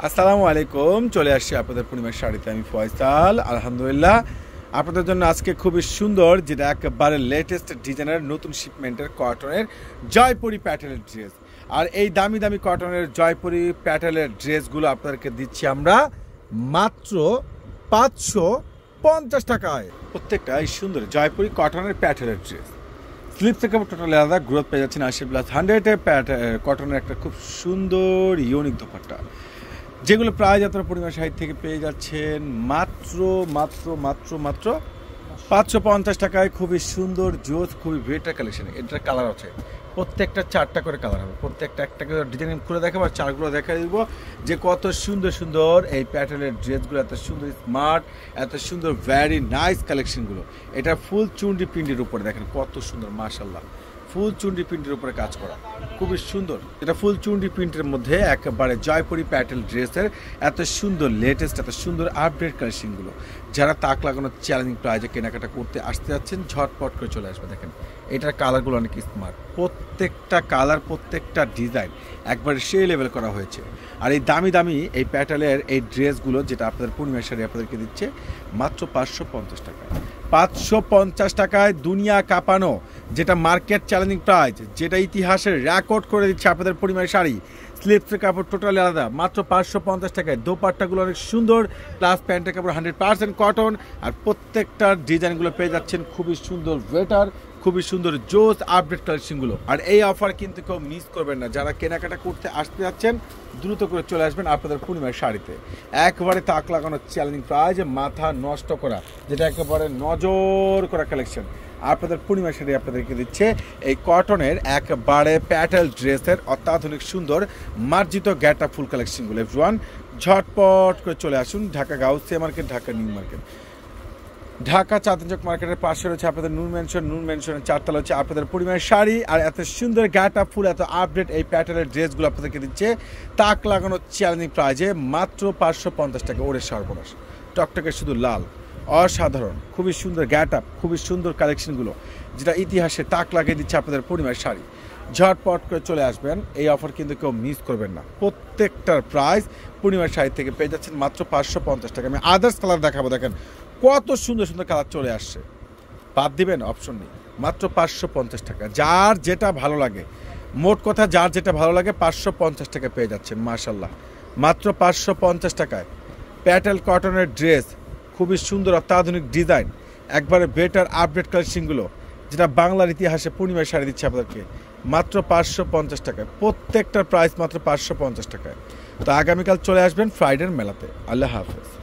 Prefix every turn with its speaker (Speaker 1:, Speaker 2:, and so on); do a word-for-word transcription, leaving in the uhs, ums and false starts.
Speaker 1: আসসালামু আলাইকুম। চলে আসছি আপনাদের পূর্ণিমার শাড়িতে। আমি ফয়সাল। আলহামদুলিল্লাহ আপনাদের জন্য আজকে খুবই সুন্দর, যেটা একেবারে লেটেস্ট ডিজাইনের নতুন শিপমেন্টের কটনের জয়পুরি প্যাটেলের ড্রেস। আর এই দামি দামি কটনের জয়পুরি প্যাটেলের ড্রেসগুলো আপনাদেরকে দিচ্ছি আমরা মাত্র পাঁচশো পঞ্চাশ টাকায়। প্রত্যেকটা এই সুন্দর জয়পুরি কটনের প্যাটেলের ড্রেস। স্লিপ থেকে টোটালি আলাদা গ্রোথ পেয়ে যাচ্ছেন আশি প্লাস হান্ড্রেডে কটনের একটা খুব সুন্দর ইউনিক দোপাট্টা, যেগুলো প্রায় যাত্রা পূর্ণিমা সাইড থেকে পেয়ে যাচ্ছেন মাত্র মাত্র মাত্র মাত্র পাঁচশো পঞ্চাশ টাকায়। খুবই সুন্দর জোস, খুবই বেটার কালেকশন। এটার কালার আছে প্রত্যেকটা চারটা করে কালার হবে, প্রত্যেকটা একটা করে ডিজাইন খুলে দেখাবো আর চারগুলো দেখা দিব যে কত সুন্দর সুন্দর এই প্যাটার্নের ড্রেসগুলো, এত সুন্দর স্মার্ট, এত সুন্দর ভ্যারি নাইস কালেকশনগুলো। এটা ফুল চুন্ডি পিন্ডির উপরে দেখেন কত সুন্দর, মাশাল্লাহ ফুল চুন্ডি প্রিন্টের উপরে কাজ করা, খুবই সুন্দর। এটা ফুল চুন্ডি প্রিন্টের মধ্যে একেবারে জয়পুরি প্যাটেল ড্রেসের এত সুন্দর লেটেস্ট, এত সুন্দর আপডেট কালেকশনগুলো। যারা তাক লাগানো চ্যালেঞ্জিং প্রাইজে কেনাকাটা করতে আসতে যাচ্ছেন ঝটপট করে চলে আসবে। দেখেন এটার কালারগুলো অনেক স্মার্ট, প্রত্যেকটা কালার প্রত্যেকটা ডিজাইন একবারে সেই লেভেল করা হয়েছে। আর এই দামি দামি এই প্যাটেলের এই ড্রেসগুলো যেটা আপনাদের পূর্ণিমা শাড়ি আপনাদেরকে দিচ্ছে মাত্র পাঁচশো পঞ্চাশ টাকায়। পাঁচশো পঞ্চাশ টাকায় দুনিয়া কাঁপানো, যেটা মার্কেট চ্যালেঞ্জিং প্রাইস, যেটা ইতিহাসের রেকর্ড করে দিচ্ছে আপনাদের পরিমাণ শাড়ি। স্লিপসের কাপড় টোটালি আলাদা, মাত্র পাঁচশো পঞ্চাশ টাকায়। দোপাট্টাগুলো অনেক সুন্দর, প্লাস প্যান্টের কাপড় হান্ড্রেড পার্সেন্ট কটন। আর প্রত্যেকটা ডিজাইনগুলো পেয়ে যাচ্ছেন খুবই সুন্দর ওয়েটার, খুবই সুন্দর জোস আপডেট কালেকশনগুলো। আর এই অফার কিন্তু কেউ মিস করবেন না। যারা কেনাকাটা করতে আসতে যাচ্ছেন দ্রুত করে চলে আসবেন আপনাদের পূর্ণিমার শাড়িতে। একবারে তাক লাগানো চ্যালেঞ্জিং প্রাইস, মাথা নষ্ট করা, যেটা একেবারে নজর করা কালেকশন আপনাদের পূর্ণিমা শাড়ি আপনাদেরকে দিচ্ছে এই কটনের একবারে প্যাটেল ড্রেসের অত্যাধুনিক সুন্দর মার্জিত গ্যাটা ফুল কালেকশনগুলো। এভরিওয়ান ঝটপট করে চলে আসুন Dhaka Gausia market, Dhaka new market, Dhaka Chandni মার্কেটের পাশে রয়েছে আপনাদের নূর ম্যানশন। নূর ম্যানশনের চারতলা হচ্ছে আপনাদের পরিমাণের শাড়ি। আর এত সুন্দর গ্যাটা ফুল, এত আপডেট এই প্যাটার্নের ড্রেসগুলো আপনাদেরকে দিচ্ছে তাক লাগানো চ্যালেঞ্জিং প্রাইজে মাত্র পাঁচশো পঞ্চাশ টাকা। ওরে সর্বনাশ, টকটকে শুধু লাল, অসাধারণ, খুবই সুন্দর গ্যাট আপ, খুবই সুন্দর কালেকশনগুলো, যেটা ইতিহাসে তাক লাগিয়ে দিচ্ছে আপনাদের পরিমাণের শাড়ি। ঝটপট করে চলে আসবেন, এই অফার কিন্তু কেউ মিস করবেন না। প্রত্যেকটার প্রাইস পূর্ণিমার শাড়ি থেকে পেয়ে যাচ্ছেন মাত্র পাঁচশো পঞ্চাশ টাকা। আমি আদার্স কালার দেখাবো, দেখেন কত সুন্দর সুন্দর কালার চলে আসছে, বাদ দিবেন অপশন নেই। মাত্র পাঁচশো পঞ্চাশ টাকা, যার যেটা ভালো লাগে, মোট কথা যার যেটা ভালো লাগে পাঁচশো পঞ্চাশ টাকা পেয়ে যাচ্ছেন। মাশাল্লাহ মাত্র পাঁচশো পঞ্চাশ টাকায় প্যাটেল কটনের ড্রেস, খুবই সুন্দর অত্যাধুনিক ডিজাইন, একবারে বেটার আপডেট কালেকশনগুলো, যেটা বাংলার ইতিহাসে পূর্ণিমার শাড়ি দিচ্ছে আপনাদেরকে মাত্র পাঁচশো পঞ্চাশ টাকায়। প্রত্যেকটার প্রাইস মাত্র পাঁচশো পঞ্চাশ টাকায়। তো আগামীকাল চলে আসবেন ফ্রাইডের মেলাতে। আল্লাহ হাফেজ।